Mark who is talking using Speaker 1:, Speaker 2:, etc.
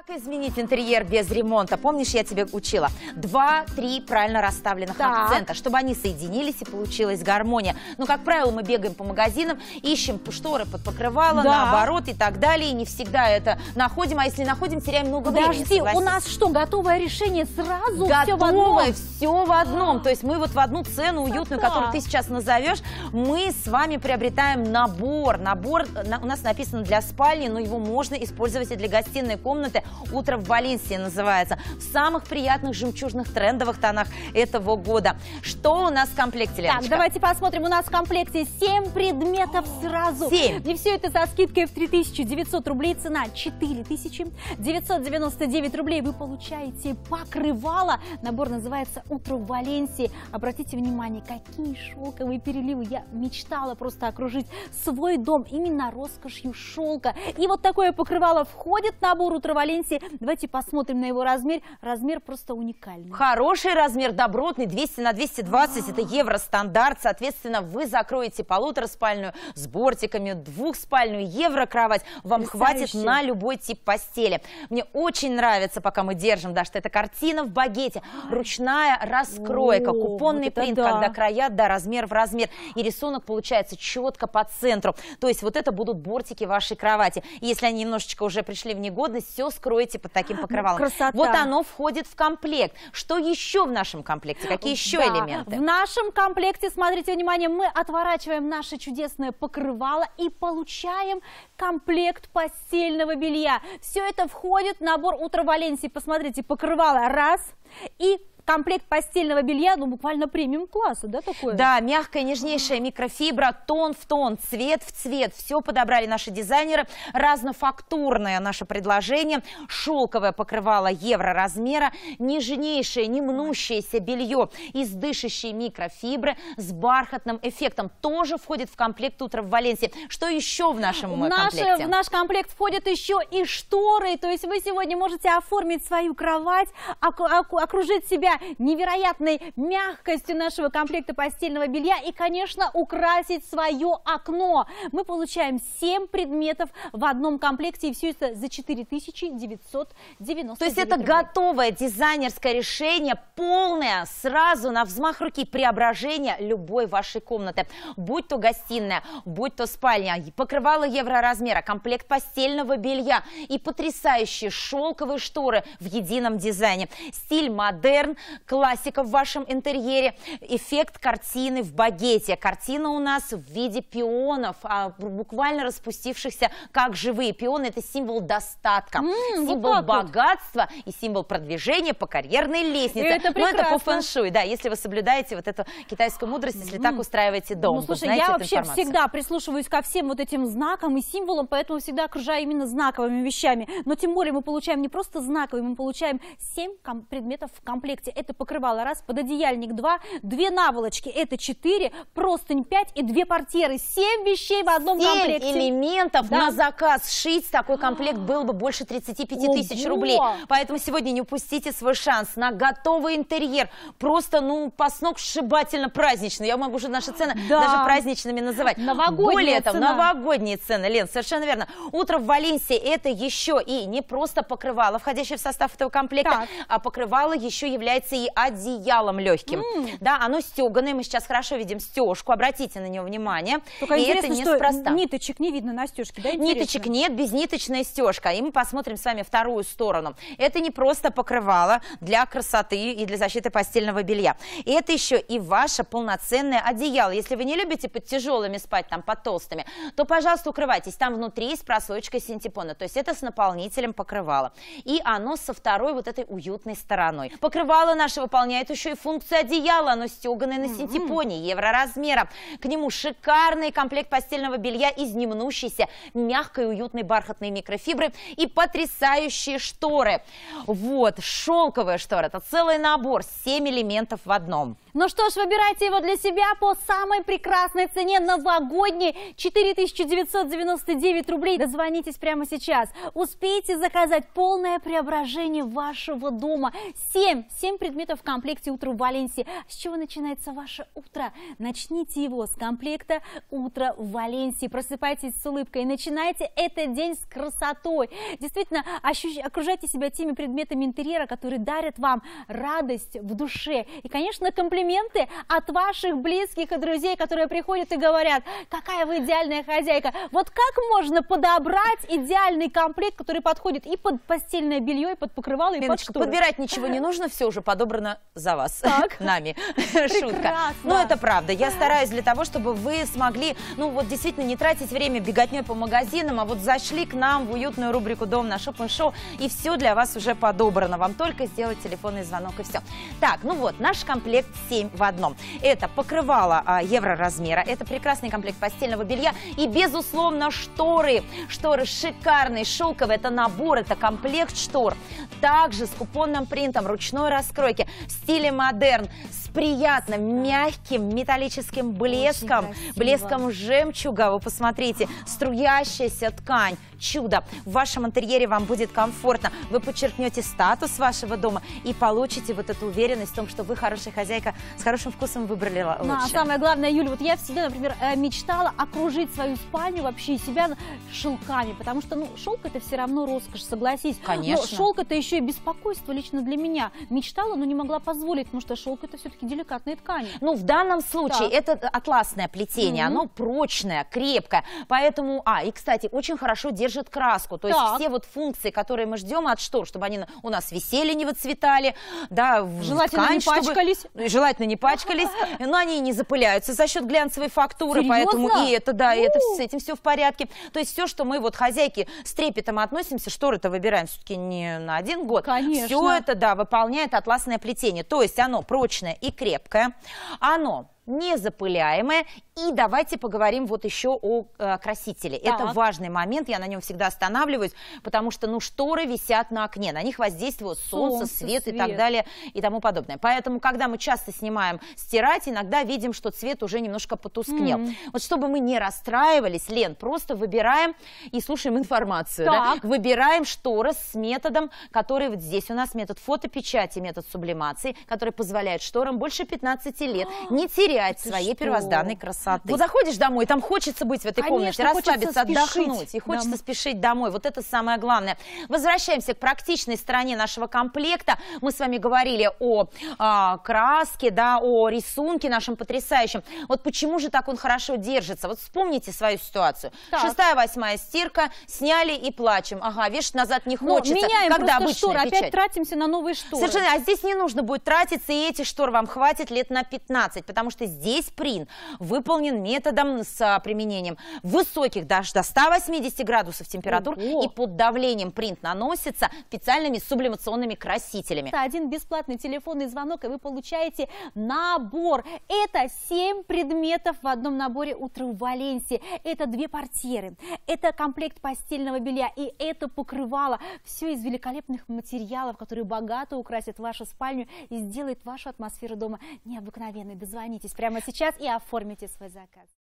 Speaker 1: Изменить интерьер без ремонта. Помнишь, я тебе учила? 2-3 правильно расставленных акцента, чтобы они соединились и получилась гармония. Но, как правило, мы бегаем по магазинам, ищем шторы под покрывало, наоборот и так далее. И не всегда это находим, а если находим, теряем много времени.
Speaker 2: Подожди, у нас что, готовое решение сразу?
Speaker 1: Готовое, все в одном. То есть мы вот в одну цену уютную, которую ты сейчас назовешь, мы с вами приобретаем набор. Набор у нас написано для спальни, но его можно использовать и для гостиной комнаты. «Утро в Валенсии» называется. В самых приятных жемчужных трендовых тонах этого года. Что у нас в комплекте, Леночка?
Speaker 2: Так, давайте посмотрим. У нас в комплекте 7 предметов сразу.
Speaker 1: 7.
Speaker 2: И все это со скидкой в 3900 рублей. Цена 4999 рублей. Вы получаете покрывало. Набор называется «Утро в Валенсии». Обратите внимание, какие шелковые переливы. Я мечтала просто окружить свой дом именно роскошью шелка. И вот такое покрывало входит в набор «Утро в Валенсии». Давайте посмотрим на его размер. Размер просто уникальный.
Speaker 1: Хороший размер, добротный, 200 на 220, это евростандарт. Соответственно, вы закроете полутораспальную с бортиками, двухспальную еврокровать. Вам хватит на любой тип постели. Мне очень нравится, пока мы держим, да, что это картина в багете. Ручная раскройка, купонный
Speaker 2: вот
Speaker 1: принт, когда края, да, размер в размер. И рисунок получается четко по центру. То есть вот это будут бортики вашей кровати. И если они немножечко уже пришли в негодность, все скроете под таким покрывалом.
Speaker 2: Красота.
Speaker 1: Вот оно входит в комплект. Что еще в нашем комплекте? Какие еще элементы?
Speaker 2: В нашем комплекте, смотрите, внимание, мы отворачиваем наше чудесное покрывало и получаем комплект постельного белья. Все это входит в набор «Утро в Валенсии». Посмотрите, покрывало раз и комплект постельного белья, ну, буквально премиум класса, да, такое?
Speaker 1: Да, мягкая, нежнейшая микрофибра, тон в тон, цвет в цвет. Все подобрали наши дизайнеры. Разнофактурное наше предложение. Шелковое покрывало евроразмера, нежнейшее, не мнущееся белье из дышащей микрофибры с бархатным эффектом. Тоже входит в комплект «Утро в Валенсии». Что еще в нашем комплекте?
Speaker 2: В наш комплект входят еще и шторы. То есть вы сегодня можете оформить свою кровать, окружить себя невероятной мягкостью нашего комплекта постельного белья и, конечно, украсить свое окно. Мы получаем 7 предметов в одном комплекте, и все это за 4999.
Speaker 1: То есть это готовое дизайнерское решение, полное, сразу на взмах руки преображение любой вашей комнаты. Будь то гостиная, будь то спальня, покрывало евроразмера, комплект постельного белья и потрясающие шелковые шторы в едином дизайне. Стиль модерн, классика в вашем интерьере, эффект картины в багете. Картина у нас в виде пионов, буквально распустившихся как живые. Пионы – это символ достатка, символ богатства и символ продвижения по карьерной лестнице.
Speaker 2: Это прекрасно.
Speaker 1: Это по фэншуй, да, если вы соблюдаете вот эту китайскую мудрость, если так устраиваете дом.
Speaker 2: Ну, слушай, я вообще всегда прислушиваюсь ко всем вот этим знакам и символам, поэтому всегда окружаю именно знаковыми вещами. Но тем более мы получаем не просто знаковые, мы получаем 7 предметов в комплекте. Это покрывало раз, пододеяльник 2, 2 наволочки, это 4, простынь 5 и 2 портьеры. 7 вещей в одном комплекте.
Speaker 1: 7 элементов на заказ. Сшить такой комплект было бы больше 35 тысяч рублей. Поэтому сегодня не упустите свой шанс на готовый интерьер. Просто, ну, сногсшибательно праздничный. Я могу уже наши цены даже праздничными называть. Более того, новогодние цены, Лен, совершенно верно. «Утро в Валенсии» — это еще и не просто покрывало, входящее в состав этого комплекта, а покрывало еще является и одеялом легким. Да, оно стеганое, мы сейчас хорошо видим стежку, обратите на нее внимание.
Speaker 2: Только
Speaker 1: и
Speaker 2: интересно,
Speaker 1: это
Speaker 2: что
Speaker 1: неспроста.
Speaker 2: Ниточек не видно на стежке, да?
Speaker 1: Ниточек нет, безниточная стежка. И мы посмотрим с вами вторую сторону. Это не просто покрывало для красоты и для защиты постельного белья. И это еще и ваше полноценное одеяло. Если вы не любите под тяжелыми спать, там под толстыми, то, пожалуйста, укрывайтесь. Там внутри есть прослоечка синтепона. То есть это с наполнителем покрывала. И оно со второй вот этой уютной стороной. Покрывало наше выполняет еще и функцию одеяла. Оно стеганое на синтепоне, евроразмера. К нему шикарный комплект постельного белья из немнущейся мягкой уютной бархатной микрофибры и потрясающие шторы. Вот, шелковые шторы. Это целый набор, 7 элементов в одном.
Speaker 2: Ну что ж, выбирайте его для себя по самой прекрасной цене, новогодней, 4999 рублей. Дозвонитесь прямо сейчас. Успейте заказать полное преображение вашего дома. 7 предметов в комплекте «Утро в Валенсии». С чего начинается ваше утро? Начните его с комплекта «Утро в Валенсии». Просыпайтесь с улыбкой и начинайте этот день с красотой. Действительно, окружайте себя теми предметами интерьера, которые дарят вам радость в душе. И, конечно, комплименты от ваших близких и друзей, которые приходят и говорят: какая вы идеальная хозяйка. Вот как можно подобрать идеальный комплект, который подходит и под постельное белье, и под покрывало, и под шторы?
Speaker 1: Подбирать ничего не нужно, все уже подобрано за вас, нами. Шутка. Ну, это правда. Я стараюсь для того, чтобы вы смогли, ну, вот действительно не тратить время беготней по магазинам, а вот зашли к нам в уютную рубрику «Дом» на Шоппинг-шоу, и все для вас уже подобрано. Вам только сделать телефонный звонок, и все. Так, ну вот, наш комплект 7 в одном. Это покрывало евроразмера, это прекрасный комплект постельного белья и, безусловно, шторы. Шторы шикарные, шелковые, это набор, это комплект штор. Также с купонным принтом ручной раскройки в стиле модерн, с приятным, мягким металлическим блеском, блеском жемчуга. Вы посмотрите, струящаяся ткань, чудо. В вашем интерьере вам будет комфортно. Вы подчеркнете статус вашего дома и получите вот эту уверенность в том, что вы хорошая хозяйка, с хорошим вкусом выбрали лучше.
Speaker 2: Ну, а самое главное, Юля, вот я всегда, например, мечтала окружить свою спальню вообще и себя шелками, потому что, ну, шелк это все равно роскошь, согласись.
Speaker 1: Конечно.
Speaker 2: Но шелк это еще и беспокойство лично для меня. Мечтала, но не могла позволить, потому что шелк это все-таки деликатные ткани.
Speaker 1: Ну, в данном случае это атласное плетение, оно прочное, крепкое, поэтому, и, кстати, очень хорошо держит краску, то есть все вот функции, которые мы ждем от штор, чтобы они у нас висели, не выцветали, да,
Speaker 2: желательно ткань, не пачкались.
Speaker 1: Желательно не пачкались, но они и не запыляются за счет глянцевой фактуры.
Speaker 2: Серьезно?
Speaker 1: Поэтому и это, да, и это с этим все в порядке. То есть все, что мы вот хозяйки с трепетом относимся, шторы-то выбираем все-таки не на 1 год.
Speaker 2: Конечно.
Speaker 1: Все это, да, выполняет атласное плетение. То есть оно прочное и крепкое, оно незапыляемое. И давайте поговорим вот еще о красителе. Это важный момент, я на нем всегда останавливаюсь, потому что, ну, шторы висят на окне, на них воздействует солнце, свет и так далее и тому подобное. Поэтому, когда мы часто снимаем стирать, иногда видим, что цвет уже немножко потускнел. Вот чтобы мы не расстраивались, Лен, просто выбираем и слушаем информацию. Да? Выбираем шторы с методом, который вот здесь у нас метод фотопечати, метод сублимации, который позволяет шторам больше 15 лет не терять своей первозданной красоты. Вот заходишь домой, там хочется быть в этой комнате, расслабиться, отдохнуть, и хочется спешить домой. Вот это самое главное. Возвращаемся к практичной стороне нашего комплекта. Мы с вами говорили о краске, да, о рисунке нашем потрясающем. Вот почему же так он хорошо держится? Вот вспомните свою ситуацию. 6-я, 8-я стирка, сняли и плачем. Ага, вешать назад не хочется.
Speaker 2: Меняем когда просто шторы, опять тратимся на новые шторы.
Speaker 1: Совершенно, а здесь не нужно будет тратиться, и этих штор вам хватит лет на 15, потому что здесь принт выполнен методом с применением высоких, даже до 180 градусов температур, и под давлением принт наносится специальными сублимационными красителями.
Speaker 2: Это 1 бесплатный телефонный звонок, и вы получаете набор. Это 7 предметов в одном наборе «Утро в Валенсии». Это 2 портьеры, это комплект постельного белья и это покрывало. Все из великолепных материалов, которые богато украсят вашу спальню и сделают вашу атмосферу дома необыкновенной. Дозвонитесь прямо сейчас и оформите свой заказ.